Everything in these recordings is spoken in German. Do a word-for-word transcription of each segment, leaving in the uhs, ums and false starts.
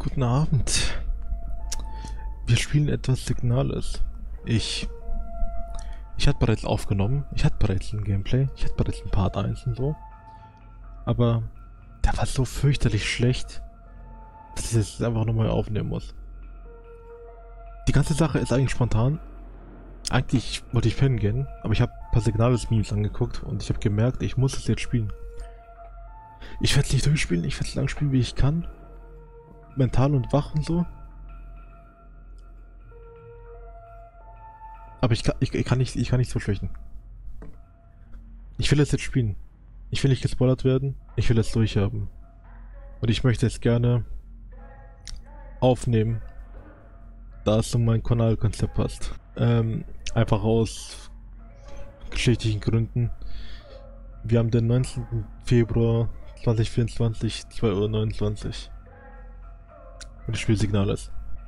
Guten Abend. Wir spielen etwas Signales. Ich... Ich hatte bereits aufgenommen. Ich hatte bereits ein Gameplay. Ich hatte bereits ein Part eins und so. Aber der war so fürchterlich schlecht, dass ich das einfach nochmal aufnehmen muss. Die ganze Sache ist eigentlich spontan. Eigentlich wollte ich pennen gehen, aber ich habe ein paar Signales-Memes angeguckt und ich habe gemerkt, ich muss es jetzt spielen. Ich werde es nicht durchspielen, ich werde es lang spielen, wie ich kann. Mental und wach und so. Aber ich kann, ich, ich kann nicht, ich kann nicht verschwächen. Ich will es jetzt spielen. Ich will nicht gespoilert werden. Ich will es durchhaben. Und ich möchte es gerne aufnehmen, da es zu meinem Kanalkonzept passt. Ähm, einfach aus geschichtlichen Gründen. Wir haben den neunzehnten Februar zweitausendvierundzwanzig, zwei Uhr neunundzwanzig. Und das Spiel Signales.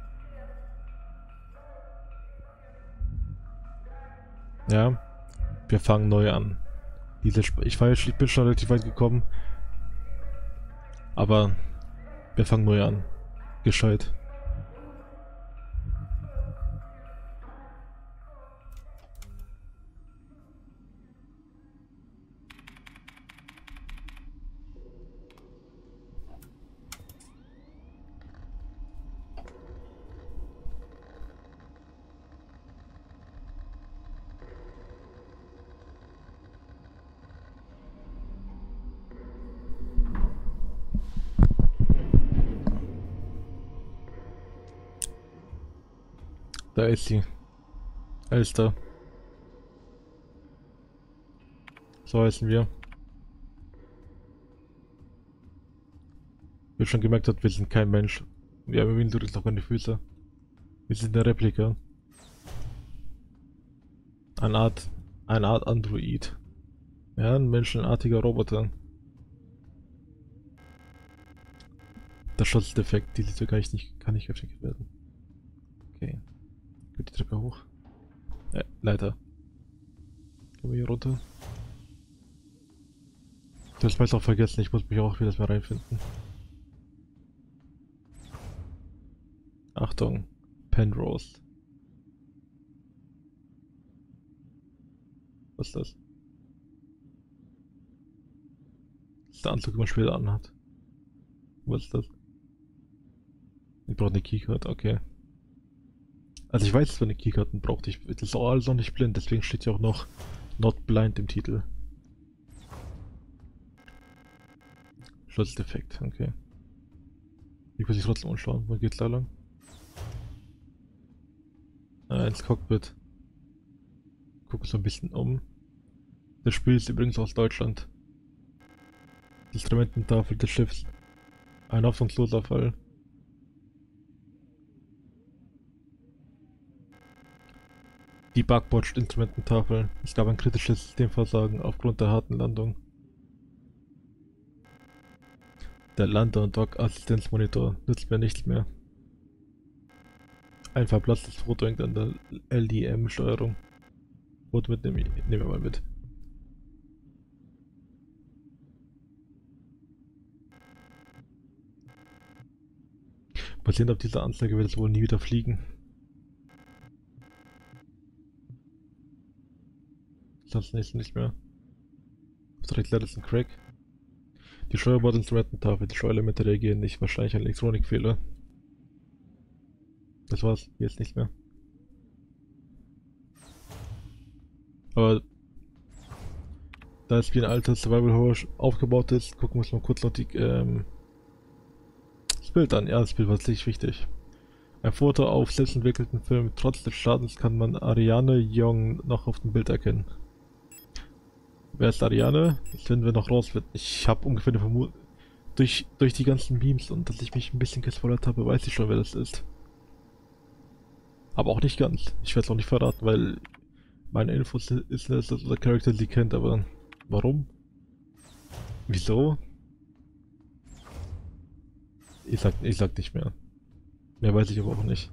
Ja, wir fangen neu an. Diese Sp ich weiß, ich bin schon relativ weit gekommen. Aber wir fangen neu an. Gescheit. Da ist sie. Alles da. So heißen wir. Wie ihr schon gemerkt habt, wir sind kein Mensch. Wir haben übrigens noch keine Füße. Wir sind eine Replika. Eine Art, eine Art Android. Ja, ein menschenartiger Roboter. Der Schutzdefekt, diese Tür kann ich nicht, kann nicht geöffnet werden. Okay. Geht die Treppe hoch. Äh, Leiter. Gehen wir hier runter. Das meist auch vergessen, ich muss mich auch wieder mal reinfinden. Achtung, Penrose. Was ist das? Das ist der Anzug, den man später anhat. Was ist das? Ich brauche eine Keycard, okay. Also ich weiß, dass man eine Keycard braucht. Ich, das ist auch alles noch nicht blind, deswegen steht ja auch noch Not Blind im Titel. Schutzdefekt, okay. Ich muss mich trotzdem umschauen. Wo geht's da lang? Äh, ins Cockpit. Gucke so ein bisschen um. Das Spiel ist übrigens aus Deutschland. Die Instrumententafel des Schiffs. Ein hoffnungsloser Fall. Die Backbord-Instrumententafel. Es gab ein kritisches Systemversagen aufgrund der harten Landung. Der Lander- und Dock-Assistenzmonitor nützt mir nichts mehr. Ein verblasstes Foto hängt an der L D M-Steuerung. Foto mitnehmen, nehmen wir mal mit. Basierend auf dieser Anzeige wird es wohl nie wieder fliegen. Das nächste nicht mehr. Direkt leider ist ein Crack. Die Steuerbordinstrumententafel, die Steuerelemente reagieren nicht, wahrscheinlich ein Elektronikfehler. Das war's, jetzt nicht mehr. Aber da es wie ein alter Survival Horror aufgebaut ist, gucken wir uns mal kurz noch die, ähm, das Bild an. Ja, das Bild war sicherlich wichtig. Ein Foto auf selbstentwickelten Film. Trotz des Schadens kann man Ariane Young noch auf dem Bild erkennen. Wer ist Ariane? Das finden wir noch raus. Ich habe ungefähr eine Vermutung. Durch, durch die ganzen Memes und dass ich mich ein bisschen gespoilert habe, weiß ich schon, wer das ist. Aber auch nicht ganz. Ich werde es auch nicht verraten, weil meine Infos ist, dass unser Charakter sie kennt, aber warum? Wieso? Ich sag, ich sag nicht mehr. Mehr weiß ich aber auch nicht.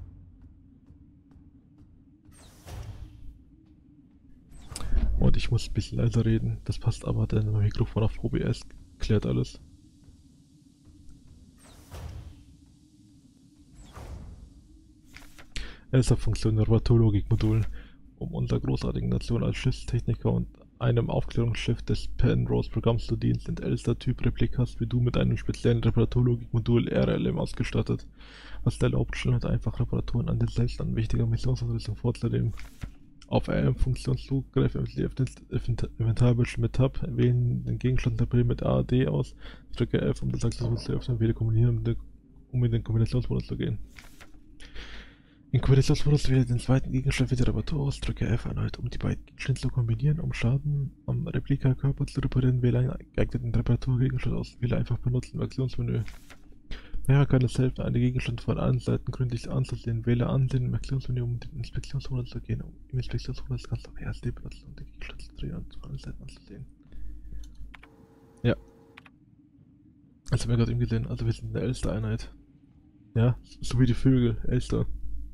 Und ich muss ein bisschen leiser reden. Das passt aber, denn mein Mikrofon auf O B S klärt alles. Elster-Funktion Reparaturlogik-Modul, um unserer großartigen Nation als Schiffstechniker und einem Aufklärungsschiff des Penrose-Programms zu dienen, sind Elster-Typ-Replikas wie du mit einem speziellen Reparaturlogik-Modul R L M ausgestattet, was dir erlaubt, schnell und einfach Reparaturen an den selbst an wichtiger Missionsausrüstung vorzunehmen. Auf R L M-Funktion zugreifen, öffnet Inventarbildschirm mit Tab, wählen den Gegenstand der Brille mit A D aus, drücke F, um das Accessoire zu öffnen, wähle kombinieren, um in den Kombinationsmodus zu gehen. In Kombinationsmodus wähle den zweiten Gegenstand für die Reparatur aus, drücke F erneut, um die beiden Gegenstände zu kombinieren, um Schaden am Replikakörper zu reparieren, wähle einen geeigneten Reparaturgegenstand aus, wähle einfach benutzen im Aktionsmenü. Naja, kann es helfen, einen Gegenstand von allen Seiten gründlich anzusehen, wähle Ansehen im Aktionsmenü, um in den Inspektionsmodus zu gehen. Um Im Inspektionsmodus kannst du auch R S D benutzen, um den Gegenstand zu drehen und von allen Seiten anzusehen. Ja. Das haben wir gerade eben gesehen, also wir sind in der Elster-Einheit. Ja, so wie die Vögel, Elster.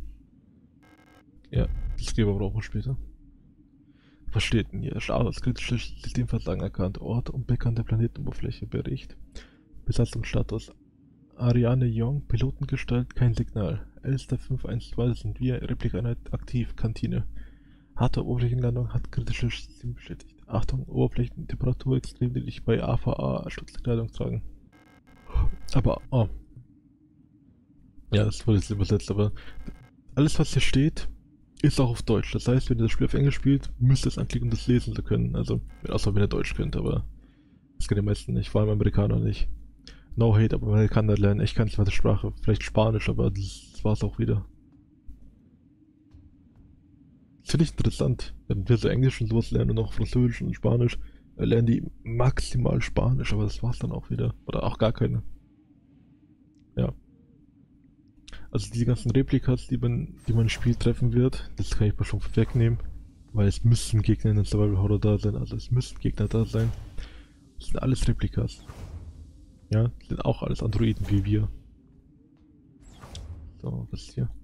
Ja, das Geber brauchen wir später. Was steht denn hier? Start als kritisches Systemversagen erkannt. Ort unbekannte Planetenoberfläche. Bericht. Besatzungsstatus. Ariane Young, Pilotengestalt, kein Signal. Elster fünf eins zwei sind wir, Replika-Einheit aktiv, Kantine. Harte Oberflächenlandung hat kritisches System bestätigt. Achtung, Oberflächentemperatur extrem niedrig bei A V A, Schutzkleidung tragen. Aber, oh. Ja, das wurde jetzt übersetzt, aber alles was hier steht, ist auch auf Deutsch. Das heißt, wenn ihr das Spiel auf Englisch spielt, müsst ihr es anklicken, um das lesen zu können. Also, außer wenn ihr Deutsch könnt, aber das können die meisten nicht, vor allem Amerikaner nicht. No hate, aber Amerikaner lernen echt keine zweite Sprache. Vielleicht Spanisch, aber das, das war's auch wieder. Das finde ich interessant. Wenn wir so Englisch und sowas lernen und auch Französisch und Spanisch, lernen die maximal Spanisch, aber das war's dann auch wieder. Oder auch gar keine. Ja. Also die ganzen Replikas, die man, die man im Spiel treffen wird, das kann ich mal schon wegnehmen, weil es müssen Gegner in der Survival Horror da sein, also es müssen Gegner da sein. Das sind alles Replikas. Ja, das sind auch alles Androiden wie wir. So, was ist hier?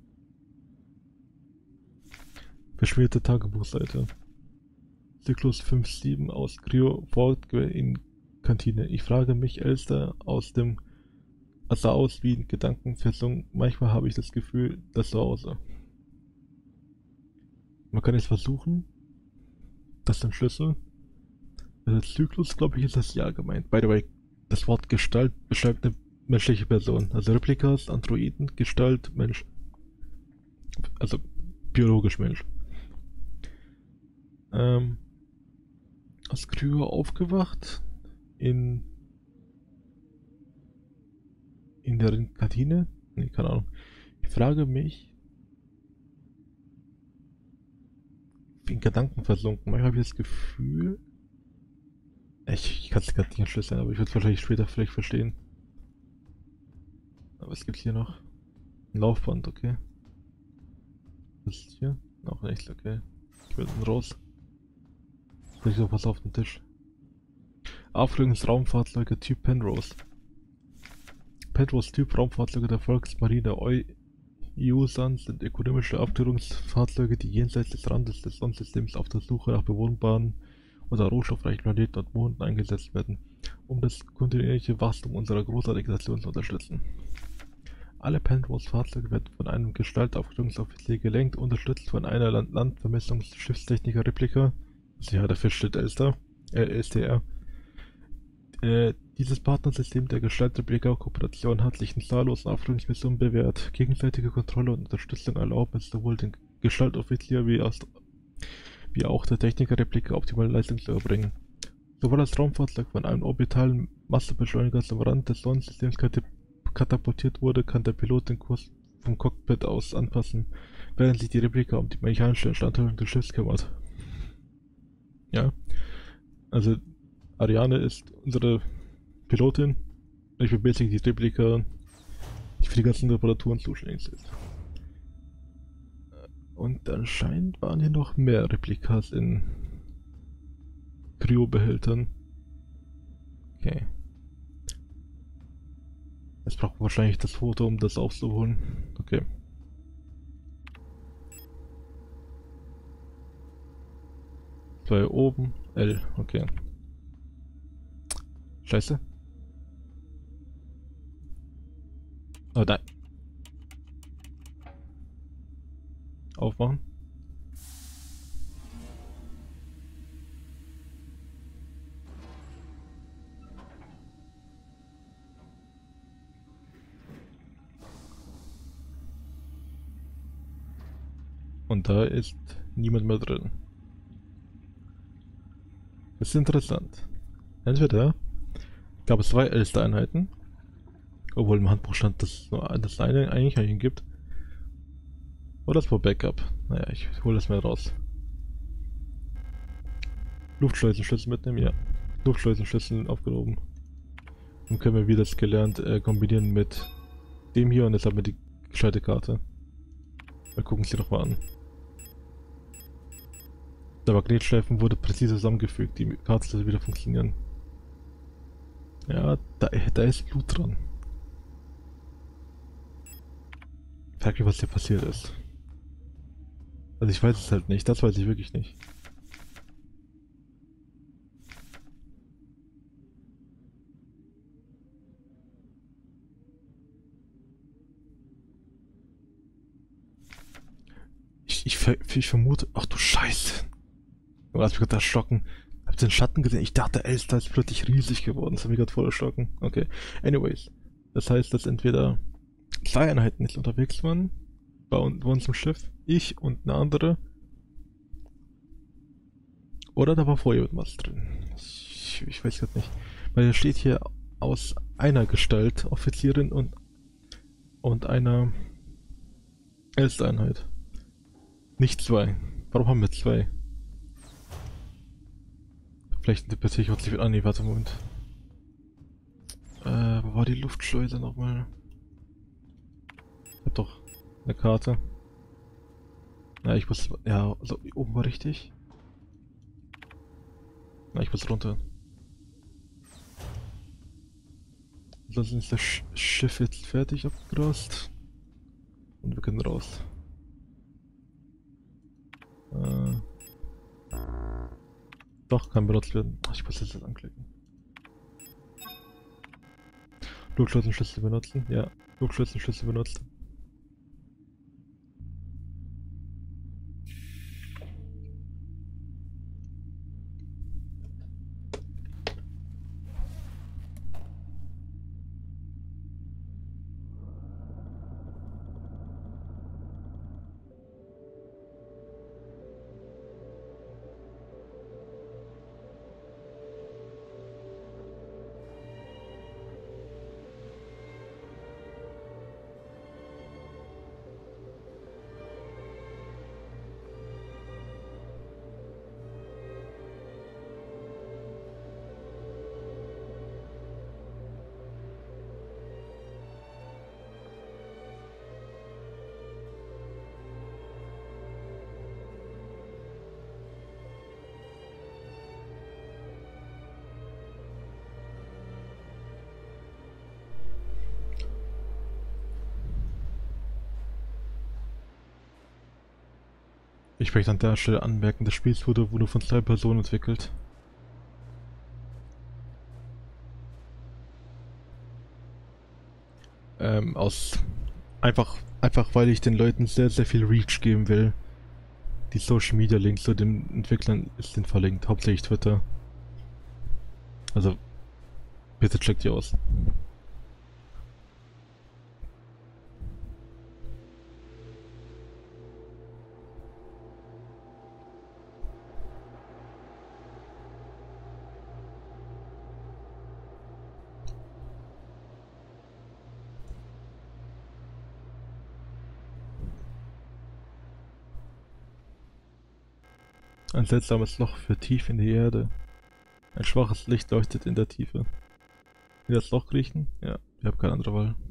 Verschmierte Tagebuchseite. Zyklus fünf sieben aus Cryo Fort in Kantine. Ich frage mich, Elster aus dem sah aus wie in Gedankenfesselung. Manchmal habe ich das Gefühl, das zu Hause. Man kann jetzt versuchen. Das ist ein Schlüssel. Der Zyklus, glaube ich, ist das Jahr gemeint. By the way, das Wort Gestalt beschreibt eine menschliche Person. Also Replikas, Androiden, Gestalt, Mensch. Also biologisch Mensch. Ähm, aus Kryo aufgewacht. In in der Kantine? Nee, keine Ahnung. Ich frage mich, in Gedanken versunken. Manchmal habe ich das Gefühl, ich, ich kann es gerade nicht entschlüsseln, aber ich würde es wahrscheinlich später vielleicht verstehen. Aber es gibt hier noch ein Laufband, okay. Was ist hier? Auch nichts, okay. Ich will dann raus. Vielleicht noch was auf dem Tisch. Aufklärungsraumfahrzeuge Typ Penrose. Penrose Typ Raumfahrzeuge der Volksmarine E U-San sind ökonomische Aufklärungsfahrzeuge, die jenseits des Randes des Sonnensystems auf der Suche nach bewohnbaren oder rohstoffreichen Planeten und Monden eingesetzt werden, um das kontinuierliche Wachstum unserer großartigen Nation zu unterstützen. Alle Penrose-Fahrzeuge werden von einem Gestaltaufklärungsoffizier gelenkt, unterstützt von einer Land Landvermessungsschiffstechniker-Replika, ja, der Fisch steht Elster, äh, S T R. Äh, dieses Partnersystem der Gestaltreplika-Kooperation hat sich in zahllosen Aufklärungsmissionen bewährt. Gegenseitige Kontrolle und Unterstützung erlauben es sowohl den Gestaltoffizier wie, wie auch der Techniker-Replika optimale Leistung zu erbringen. Sowohl das Raumfahrzeug von einem orbitalen Massebeschleuniger zum Rand des Sonnensystems katapultiert wurde, kann der Pilot den Kurs vom Cockpit aus anpassen, während sich die Replika um die mechanische Instandhaltung des Schiffs kümmert. Ja, also Ariane ist unsere Pilotin. Ich bin basically die Replika, die für die ganzen Reparaturen zuständig ist. Und anscheinend waren hier noch mehr Replikas in Kryobehältern. Okay. Jetzt brauchen wir wahrscheinlich das Foto, um das aufzuholen. Okay. Zwei oben, L, okay. Scheiße. Oh, nein. aufmachen. Und da ist niemand mehr drin. Das ist interessant. Entweder gab es zwei Elster-Einheiten, obwohl im Handbuch stand, dass es nur das eine eigentlich einen gibt. Oder es war Backup. Naja, ich hole das mal raus. Luftschleusenschlüssel mitnehmen, ja. Luftschleusenschlüssel aufgehoben. Dann können wir, wie das gelernt, äh, kombinieren mit dem hier und jetzt haben wir die gescheite Karte. Wir gucken sie doch mal an. Der Magnetstreifen wurde präzise zusammengefügt, die Karte soll wieder funktionieren. Ja, da, da ist Blut dran. Frag mich, was hier passiert ist. Also ich weiß es halt nicht, das weiß ich wirklich nicht. Ich, ich, ich vermute... Ach du Scheiße. Du hast mich gerade erschrocken. Hab den Schatten gesehen. Ich dachte, Elster ist plötzlich riesig geworden. Das hat mich gerade voll erschrocken. Okay. Anyways. Das heißt, dass entweder zwei Einheiten nicht unterwegs waren. Bei uns im Schiff. Ich und eine andere. Oder da war vorher was drin. Ich, ich weiß gerade nicht. Weil da steht hier aus einer Gestalt Offizierin und und einer Elster-Einheit. Nicht zwei. Warum haben wir zwei? Vielleicht interpretiere ich auch nicht. Ah nee, warte, Moment. Äh, wo war die Luftschleuse nochmal? Ich hab doch eine Karte. Na, ich muss... Ja, also oben war richtig. Na, ich muss runter. Ansonsten ist das Sch Schiff jetzt fertig abgerast. Und wir können raus. Äh... Doch, kann benutzt werden. Ach, ich muss jetzt das anklicken. Luftschleusenschlüssel benutzen. Ja, Luftschleusenschlüssel benutzen. Ich möchte an der Stelle anmerken, das Spiel wurde, wurde von zwei Personen entwickelt. Ähm, aus... Einfach, einfach weil ich den Leuten sehr, sehr viel Reach geben will. Die Social Media Links zu den Entwicklern ist den verlinkt, hauptsächlich Twitter. Also, bitte checkt die aus. Ein seltsames Loch führt tief in die Erde. Ein schwaches Licht leuchtet in der Tiefe. In das Loch kriechen? Ja, ich habe keine andere Wahl.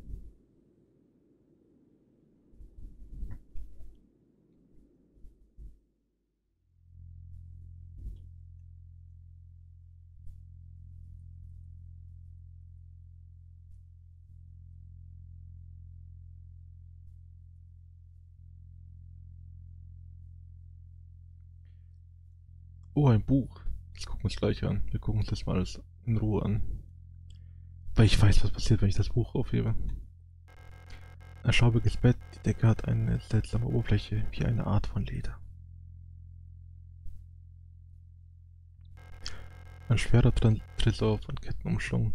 Oh, ein Buch. Das gucken wir uns gleich an. Wir gucken uns das mal alles in Ruhe an. Weil ich weiß, was passiert, wenn ich das Buch aufhebe. Ein schaubiges Bett, die Decke hat eine seltsame Oberfläche, wie eine Art von Leder. Ein schwerer Tran Tresor von Ketten umschlungen.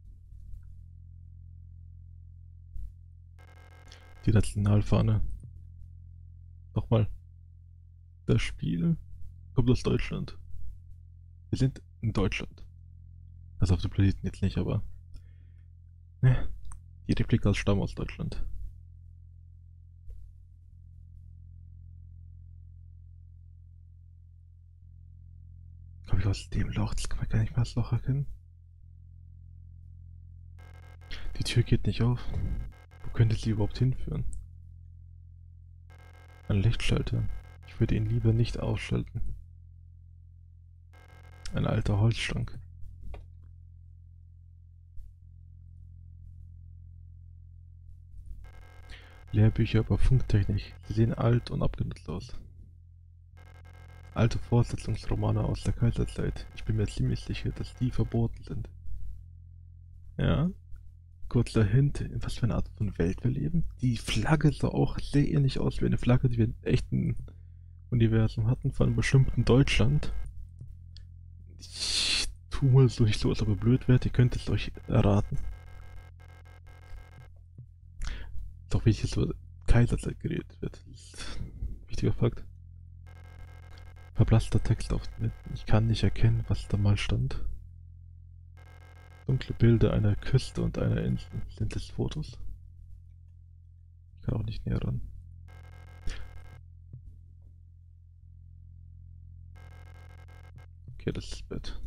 Die Nationalfahne. Nochmal. Das Spiel kommt aus Deutschland. Wir sind in Deutschland. Also auf dem Planeten jetzt nicht, aber... Ne, die Replikas stammen aus Deutschland. Komme ich aus dem Loch? Das kann man gar nicht mehr als Loch erkennen. Die Tür geht nicht auf. Wo könnte sie überhaupt hinführen? Ein Lichtschalter. Ich würde ihn lieber nicht ausschalten. Ein alter Holzschrank. Lehrbücher über Funktechnik. Sie sehen alt und abgenutzt aus. Alte Fortsetzungsromane aus der Kaiserzeit. Ich bin mir ziemlich sicher, dass die verboten sind. Ja. Kurzer Hint, in was für eine Art von Welt wir leben. Die Flagge sah auch sehr ähnlich aus wie eine Flagge, die wir im echten Universum hatten, von einem bestimmten Deutschland. Ich tue mal so nicht so, als ob ihr blöd wärt, ihr könnt es euch erraten. Doch wie hier so Kaiserzeit geredet wird. Wichtiger Fakt. Verblasster Text auf den Wänden. Ich kann nicht erkennen, was da mal stand. Dunkle Bilder einer Küste und einer Insel. Sind das Fotos? Ich kann auch nicht näher ran. Okay, das ist das Bett.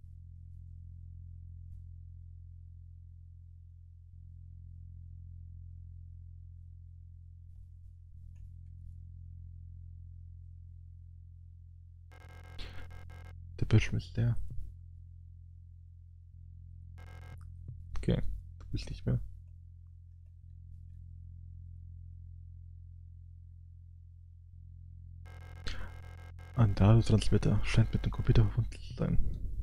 Der Bildschirm ist leer. Okay, du bist nicht mehr. Ein Datentransmitter scheint mit dem Computer verbunden zu sein.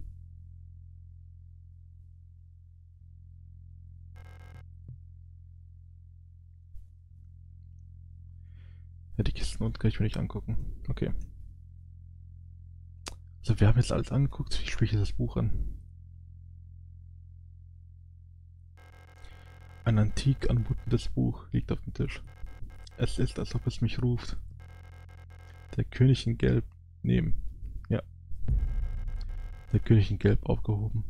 Ja, die Kisten unten kann ich mir nicht angucken. Okay. Also wir haben jetzt alles angeguckt. Ich spreche das Buch an. Ein antik anmutendes Buch liegt auf dem Tisch. Es ist, als ob es mich ruft. Der König in Gelb nehmen. Ja. Der König in Gelb aufgehoben.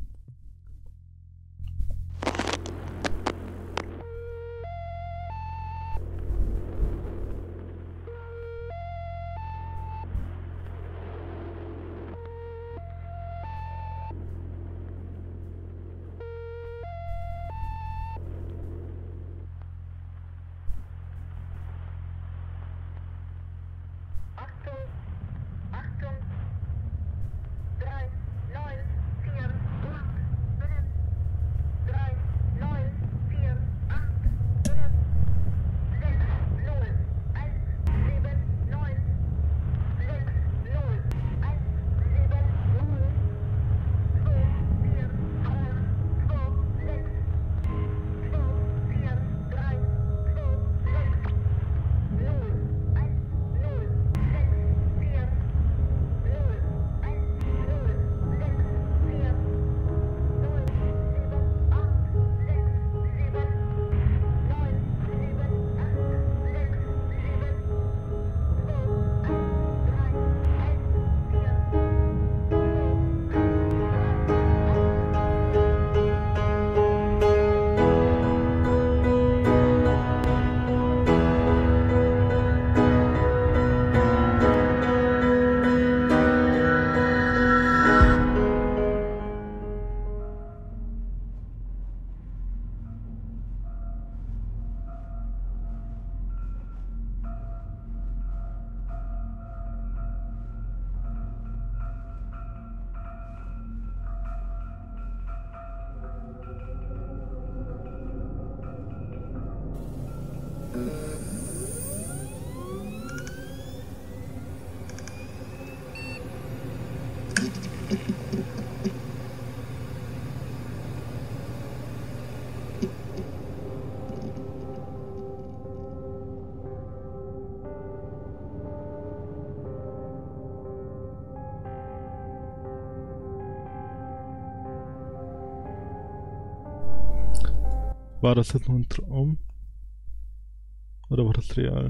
War das jetzt nur ein Traum? Oder war das real?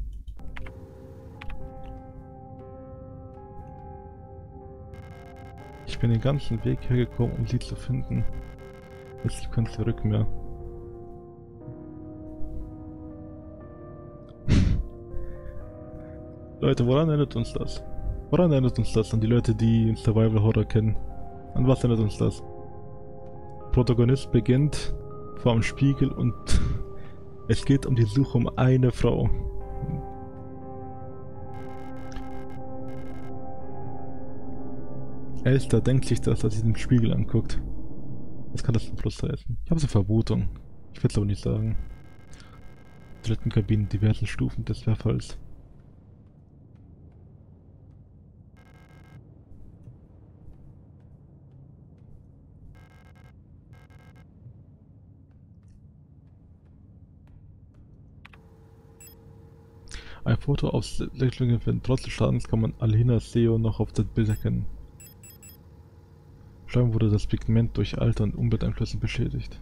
Ich bin den ganzen Weg hergekommen, um sie zu finden. Jetzt gibt kein Zurück mehr. Leute, woran erinnert uns das? Woran erinnert uns das an die Leute, die Survival Horror kennen? An was erinnert uns das? Protagonist beginnt vor dem Spiegel und es geht um die Suche um eine Frau. Elster denkt sich das, als sie den Spiegel anguckt. Was kann das zum Schluss heißen? Ich habe so eine Vermutung. Ich will es aber nicht sagen. Toilettenkabinen, diversen Stufen des Verfalls. Ein Foto aus Entwicklungen für den Trotz des Schadens kann man Alina Seo noch auf das Bild erkennen. Scheinbar wurde das Pigment durch Alter und Umwelteinflüsse beschädigt.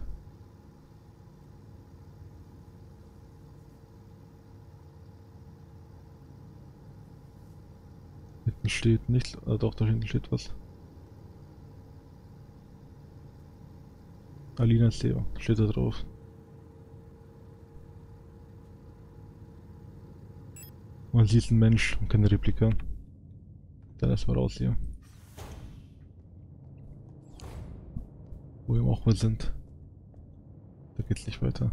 Hinten steht nicht, äh, doch, da hinten steht was. Alina Seo, steht da drauf. Man sieht ein Mensch und keine Replika. Dann erstmal raus hier. Wo wir auch mal sind. Da geht's nicht weiter.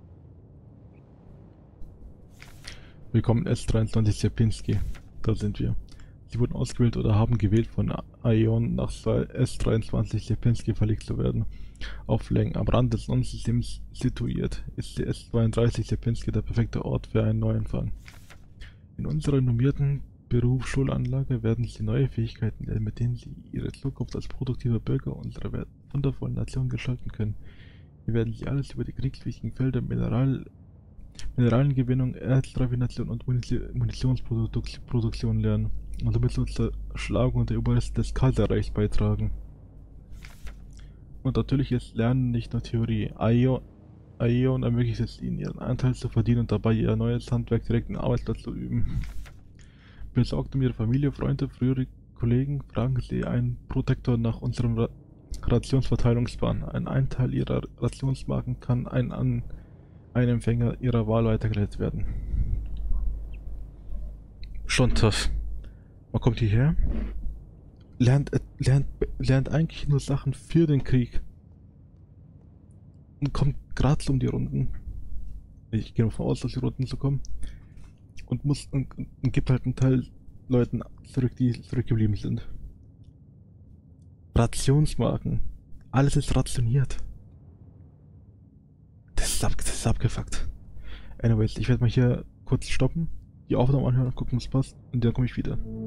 Willkommen S dreiundzwanzig Sierpinski. Da sind wir. Sie wurden ausgewählt oder haben gewählt von Aion nach S dreiundzwanzig Sierpinski verlegt zu werden. Auf Längen am Rand des Sonnensystems situiert ist die S zweiunddreißig Sierpinski der perfekte Ort für einen Neuanfang. In unserer renommierten Berufsschulanlage werden Sie neue Fähigkeiten lernen, mit denen Sie Ihre Zukunft als produktiver Bürger unserer wundervollen Nation gestalten können. Wir werden Sie alles über die kriegswichtigen Felder Mineral, Mineraliengewinnung, Erzraffination und Munitionsproduktion lernen und somit zur Zerschlagung der Überreste des Kaiserreichs beitragen. Und natürlich ist Lernen nicht nur Theorie. Aion Aion ermöglicht es ihnen, ihren Anteil zu verdienen und dabei ihr neues Handwerk direkt im Arbeitsplatz zu üben. Besorgt um ihre Familie, Freunde, frühere Kollegen, fragen sie einen Protektor nach unserem Ra Rationsverteilungsplan. Ein, ein Teil ihrer Rationsmarken kann ein, an einen Empfänger ihrer Wahl weitergeleitet werden. Schon tough. Man kommt hierher, lernt, lernt, lernt eigentlich nur Sachen für den Krieg. Und kommt gerade so um die Runden. Ich gehe davon aus, dass die Runden so kommen. Und muss und, und gibt halt einen Teil Leuten zurück, die zurückgeblieben sind. Rationsmarken. Alles ist rationiert. Das ist, ab, das ist abgefuckt. Anyways, ich werde mal hier kurz stoppen, die Aufnahme anhören und gucken, was passt. Und dann komme ich wieder.